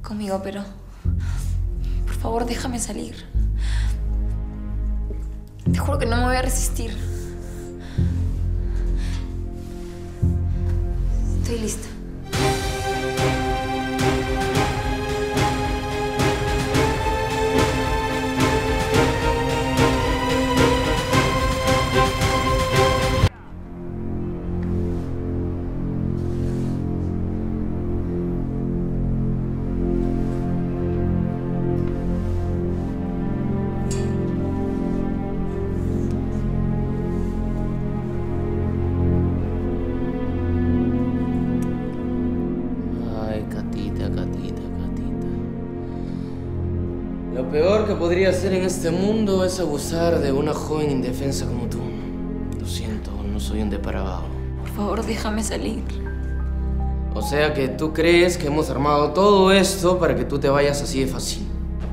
conmigo, pero... Por favor, déjame salir. Te juro que no me voy a resistir. Estoy lista. Lo peor que podría hacer en este mundo es abusar de una joven indefensa como tú. Lo siento, no soy un depravado. Por favor, déjame salir. O sea que tú crees que hemos armado todo esto para que tú te vayas así de fácil.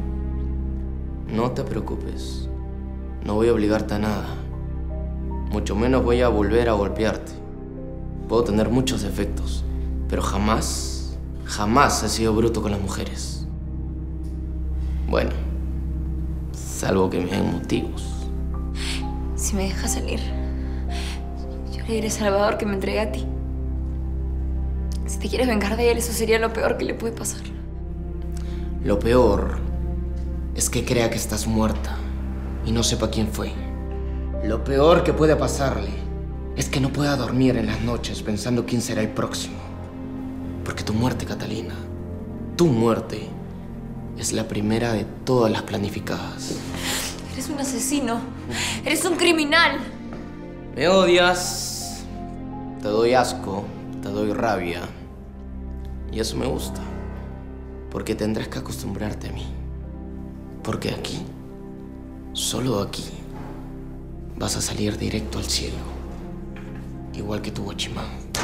No te preocupes. No voy a obligarte a nada. Mucho menos voy a volver a golpearte. Puedo tener muchos defectos, pero jamás he sido bruto con las mujeres. Bueno, salvo que me den motivos. Si me dejas salir, yo le diré a Salvador que me entregue a ti. Si te quieres vengar de él, eso sería lo peor que le puede pasar. Lo peor es que crea que estás muerta y no sepa quién fue. Lo peor que puede pasarle es que no pueda dormir en las noches pensando quién será el próximo. Porque tu muerte, Catalina, tu muerte, es la primera de todas las planificadas. Eres un asesino. Eres un criminal. Me odias, te doy asco, te doy rabia. Y eso me gusta. Porque tendrás que acostumbrarte a mí. Porque aquí, solo aquí, vas a salir directo al cielo. Igual que tu guachimán.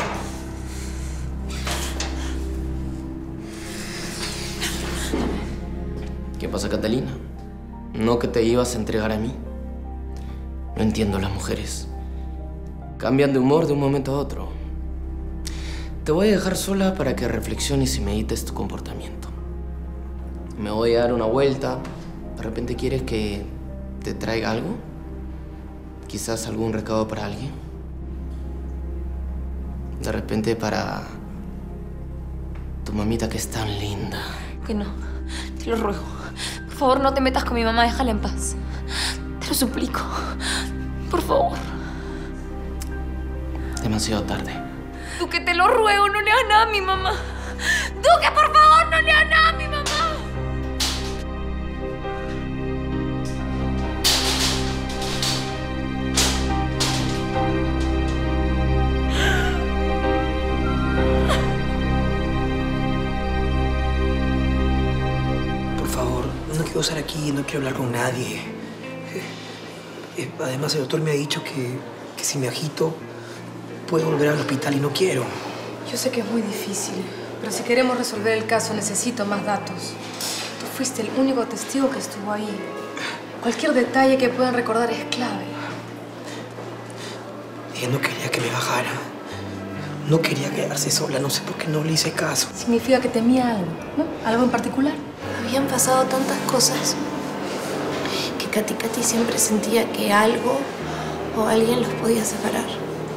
¿Qué pasa, Catalina? ¿No que te ibas a entregar a mí? No entiendo las mujeres. Cambian de humor de un momento a otro. Te voy a dejar sola para que reflexiones y medites tu comportamiento. Me voy a dar una vuelta. ¿De repente quieres que te traiga algo? ¿Quizás algún recado para alguien? De repente para tu mamita que es tan linda. Que no, te lo ruego. Por favor, no te metas con mi mamá, déjala en paz. Te lo suplico. Por favor. Demasiado tarde. Duque, te lo ruego, no le hagas nada a mi mamá. Duque, por favor, no le hagas nada a mi mamá. Por favor, no quiero estar aquí, no quiero hablar con nadie. Además, el doctor me ha dicho que si me agito, puedo volver al hospital y no quiero. Yo sé que es muy difícil, pero si queremos resolver el caso, necesito más datos. Tú fuiste el único testigo que estuvo ahí. Cualquier detalle que puedan recordar es clave. Ella no quería que me bajara. No quería quedarse sola, no sé por qué no le hice caso. Significa que temía algo, ¿no? ¿Algo en particular? Habían pasado tantas cosas que Katy siempre sentía que algo o alguien los podía separar.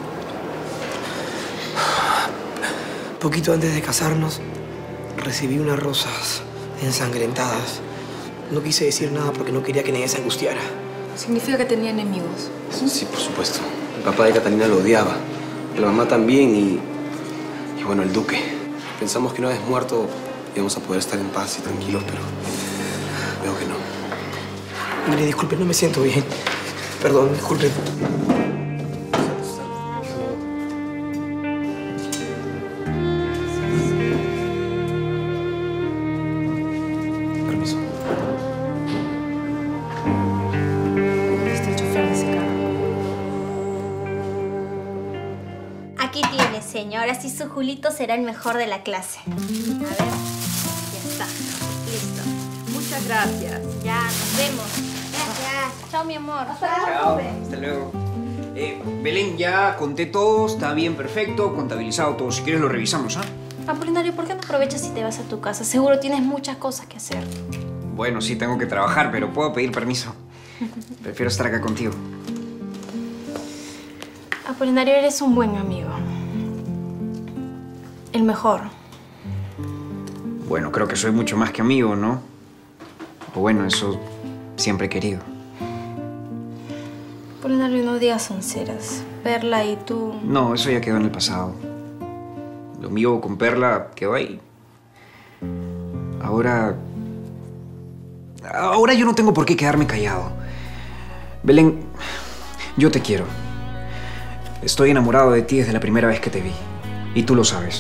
Poquito antes de casarnos, recibí unas rosas ensangrentadas. No quise decir nada porque no quería que nadie se angustiara. Significa que tenía enemigos. Sí, por supuesto. El papá de Catalina lo odiaba. La mamá también y bueno, el duque. Pensamos que una vez muerto íbamos a poder estar en paz y tranquilos, pero veo que no. Mire, disculpe, no me siento bien. Perdón, disculpe. Permiso. Este chofer de ese carro. Aquí tiene, señor. Así su Julito será el mejor de la clase. A ver, ya está. Listo. Muchas gracias. Ya, nos vemos. Gracias. Chao, mi amor. Chao. Hasta luego. Belén, ya conté todo, está bien, perfecto, contabilizado todo. Si quieres lo revisamos, ¿ah? Apolinario, ¿por qué no aprovechas y te vas a tu casa? Seguro tienes muchas cosas que hacer. Bueno, sí, tengo que trabajar, pero puedo pedir permiso. Prefiero estar acá contigo. Apolinario, eres un buen amigo. El mejor. Bueno, creo que soy mucho más que amigo, ¿no? O bueno, eso siempre he querido. Apolinario, no digas onceras. Perla y tú... No, eso ya quedó en el pasado. Lo mío con Perla quedó ahí. Ahora yo no tengo por qué quedarme callado. Belén, yo te quiero. Estoy enamorado de ti desde la primera vez que te vi. Y tú lo sabes.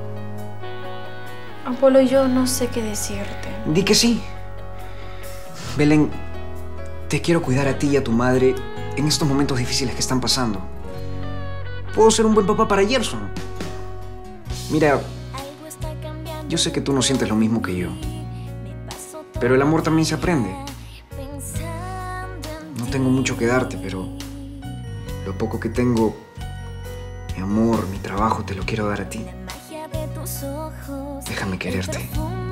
Apolo, yo no sé qué decirte. Di que sí. Belén, te quiero cuidar a ti y a tu madre en estos momentos difíciles que están pasando. Puedo ser un buen papá para Gerson. Mira, yo sé que tú no sientes lo mismo que yo. Pero el amor también se aprende. No tengo mucho que darte, pero lo poco que tengo, mi amor, mi trabajo, te lo quiero dar a ti. Déjame quererte.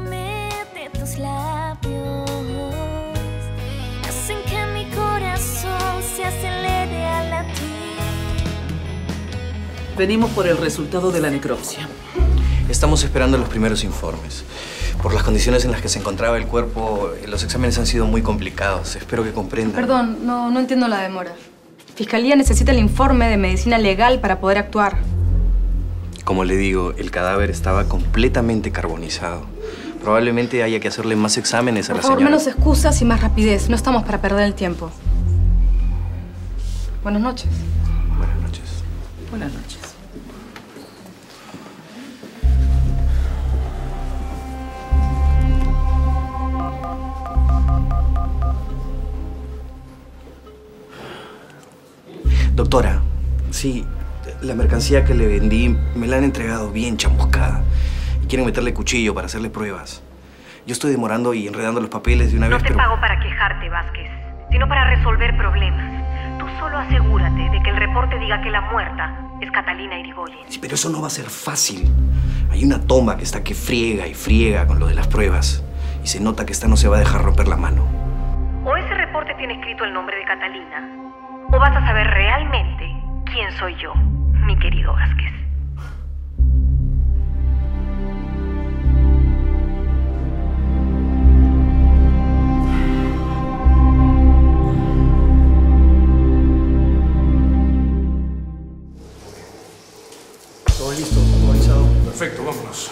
Venimos por el resultado de la necropsia. Estamos esperando los primeros informes. Por las condiciones en las que se encontraba el cuerpo, los exámenes han sido muy complicados. Espero que comprendan. Perdón, no entiendo la demora. Fiscalía necesita el informe de medicina legal para poder actuar. Como le digo, el cadáver estaba completamente carbonizado. Probablemente haya que hacerle más exámenes a la señora. Por favor, menos excusas y más rapidez. No estamos para perder el tiempo. Buenas noches. Buenas noches. Buenas noches. Doctora, sí, la mercancía que le vendí me la han entregado bien chamuscada. Y quieren meterle cuchillo para hacerle pruebas. Yo estoy demorando y enredando los papeles de una vez, pero... No te pago para quejarte, Vázquez, sino para resolver problemas. Tú solo asegúrate de que el reporte diga que la muerta es Catalina Irigoyen. Sí, pero eso no va a ser fácil. Hay una toma que está que friega y friega con lo de las pruebas. Y se nota que esta no se va a dejar romper la mano. O ese reporte tiene escrito el nombre de Catalina, o vas a saber realmente quién soy yo, mi querido Vázquez. Todo listo, autorizado. Perfecto, vámonos.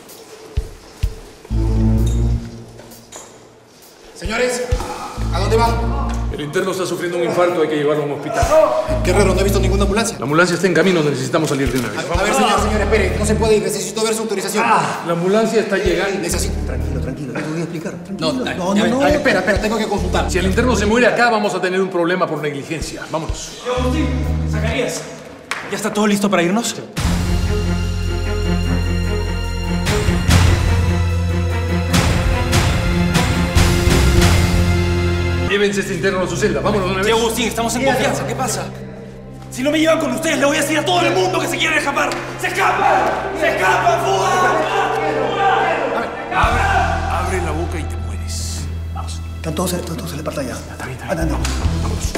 Señores, ¿a dónde van? El interno está sufriendo un infarto, hay que llevarlo a un hospital. Qué raro, no he visto ninguna ambulancia. La ambulancia está en camino, necesitamos salir de una vez. A ver, señor, espere, no se puede ir, necesito ver su autorización. La ambulancia está llegando. Necesito... Tranquilo, te voy a explicar. No. Espera, tengo que consultar. Si el interno se muere acá, vamos a tener un problema por negligencia. Vámonos. Agustín, Zacarías, ¿ya está todo listo para irnos? Llévense este interno a su celda. Vámonos de una vez. Sí, Agustín, estamos en confianza. ¿Qué pasa? Si no me llevan con ustedes, le voy a decir a todo el mundo que se quieren escapar. ¡Se escapan! ¡Se escapan! ¡Fuga! Abre la boca y te mueres. Vamos. Están todos en la pantalla. Está bien. Anda. Vámonos.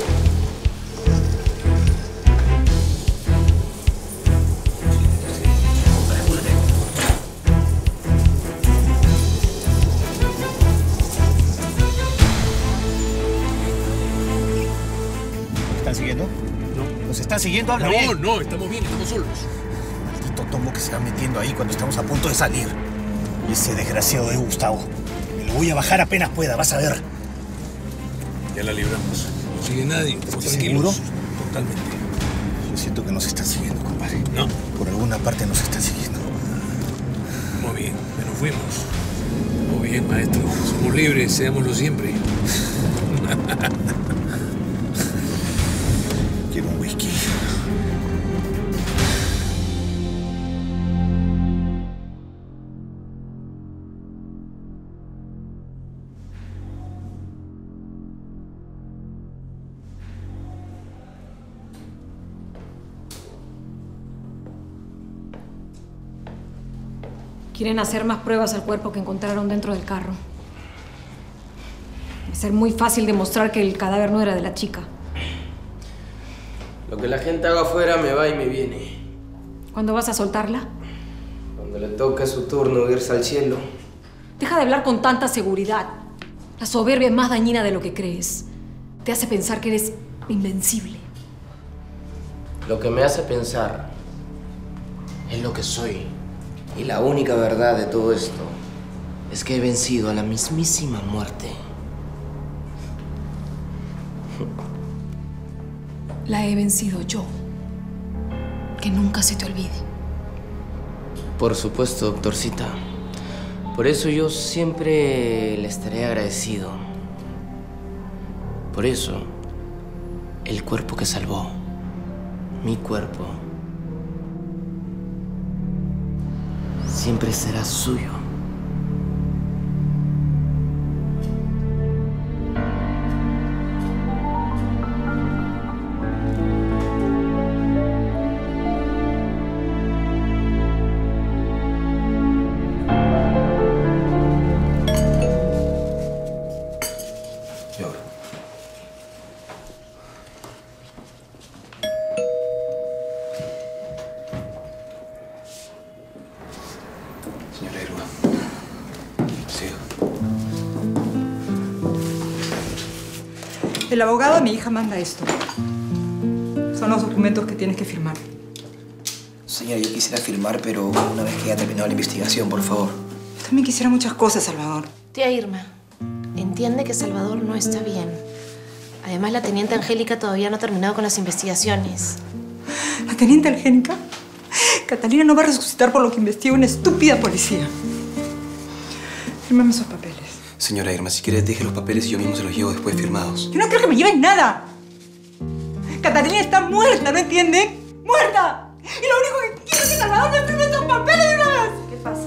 ¿Están siguiendo? No. ¿Nos están siguiendo? Habla bien. No, estamos bien, estamos solos. Maldito Tomo que se va metiendo ahí cuando estamos a punto de salir. Y ese desgraciado de Gustavo. Me lo voy a bajar apenas pueda, vas a ver. Ya la libramos. No sigue nadie. Estamos ¿Estás tranquilos. seguro? Totalmente. Yo siento que nos están siguiendo, compadre. No. Por alguna parte nos están siguiendo. Muy bien, ya nos fuimos. Muy bien, maestro. Somos libres, seámoslo siempre. Quiero un whisky. Quieren hacer más pruebas al cuerpo que encontraron dentro del carro. Va a ser muy fácil demostrar que el cadáver no era de la chica. Lo que la gente haga afuera me va y me viene. ¿Cuándo vas a soltarla? Cuando le toque su turno irse al cielo. Deja de hablar con tanta seguridad. La soberbia es más dañina de lo que crees. Te hace pensar que eres invencible. Lo que me hace pensar es lo que soy. Y la única verdad de todo esto es que he vencido a la mismísima muerte. La he vencido yo. Que nunca se te olvide. Por supuesto, doctorcita. Por eso yo siempre le estaré agradecido. Por eso, el cuerpo que salvó, mi cuerpo, siempre será suyo. Señora Irma. Sí. El abogado de mi hija manda esto. Son los documentos que tienes que firmar. Señora, yo quisiera firmar, pero una vez que haya terminado la investigación, por favor. Yo también quisiera muchas cosas, Salvador. Tía Irma, entiende que Salvador no está bien. Además, la teniente Angélica todavía no ha terminado con las investigaciones. ¿La teniente Angélica? Catalina no va a resucitar por lo que investiga una estúpida policía. Fírmame esos papeles. Señora Irma, si quiere, deje los papeles y yo mismo se los llevo después firmados. Yo no quiero que me lleven nada. Catalina está muerta, ¿no entienden? ¡Muerta! Y lo único que quiero es que Salvador me firme esos papeles de una vez. ¿Qué pasa?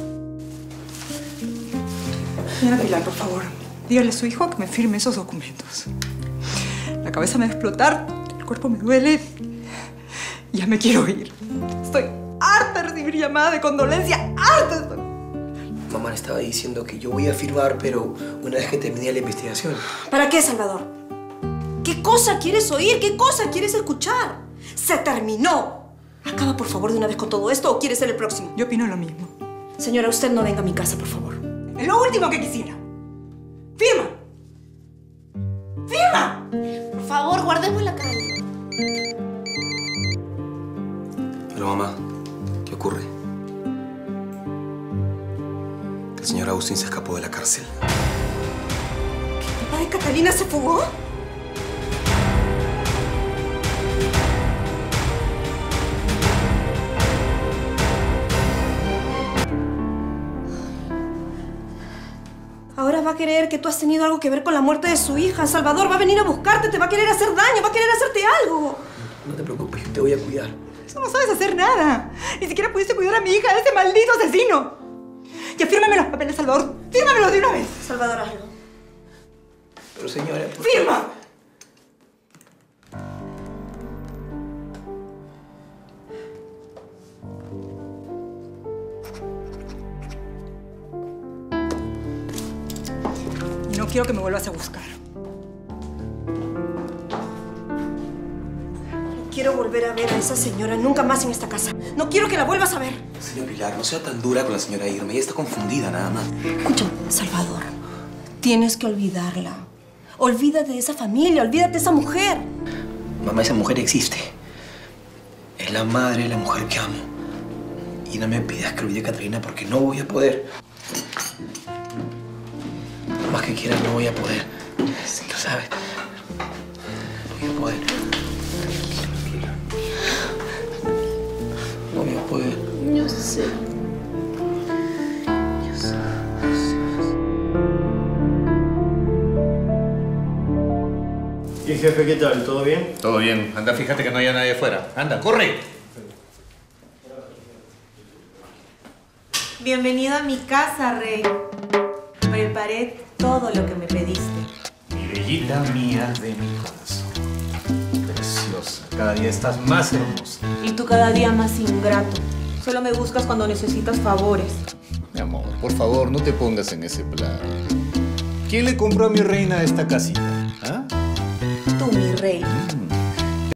Señora Pilar, por favor, dígale a su hijo que me firme esos documentos. La cabeza me va a explotar, el cuerpo me duele. Y ya me quiero ir. Estoy harta de recibir llamadas de condolencia. ¡Harta estoy! Mamá le estaba diciendo que yo voy a firmar, pero una vez que termine la investigación. ¿Para qué, Salvador? ¿Qué cosa quieres oír? ¿Qué cosa quieres escuchar? ¡Se terminó! Acaba, por favor, de una vez con todo esto o quieres ser el próximo. Yo opino lo mismo. Señora, usted no venga a mi casa, por favor. Es lo último que quisiera. ¡Firma! ¡Firma! Por favor, guardemos la calma. Pero mamá, ¿qué ocurre? Que el señor Agustín se escapó de la cárcel. ¿El papá de Catalina se fugó? Ahora va a creer que tú has tenido algo que ver con la muerte de su hija. Salvador va a venir a buscarte, te va a querer hacer daño, va a querer hacerte algo. No te preocupes, yo te voy a cuidar. Tú no sabes hacer nada. Ni siquiera pudiste cuidar a mi hija de ese maldito asesino. Ya fírmame los papeles, Salvador. Fírmamelos de una vez. Salvador, hazlo. Pero señora... ¡Firma! Y no quiero que me vuelvas a buscar. Quiero volver a ver a esa señora nunca más en esta casa. No quiero que la vuelvas a ver. Señor Pilar, no sea tan dura con la señora Irma. Ella está confundida, nada más. Escúchame, Salvador. Tienes que olvidarla. Olvídate de esa familia, olvídate de esa mujer. Mamá, esa mujer existe. Es la madre, la mujer que amo. Y no me pidas que olvide a Catalina porque no voy a poder. Por más que quiera, no voy a poder. Lo sabes. No voy a poder. No voy a poder. Yo sé. Yo sé. ¿Y jefe, qué tal? ¿Todo bien? Todo bien. Anda, fíjate que no haya nadie afuera. Anda, corre. Bienvenido a mi casa, Rey. Preparé todo lo que me pediste. Mi bellita mía de mi corazón. Preciosa. Cada día estás más hermosa. Y tú cada día más ingrato. Solo me buscas cuando necesitas favores. Mi amor, por favor, no te pongas en ese plan. ¿Quién le compró a mi reina esta casita? ¿Ah? Tú, mi rey.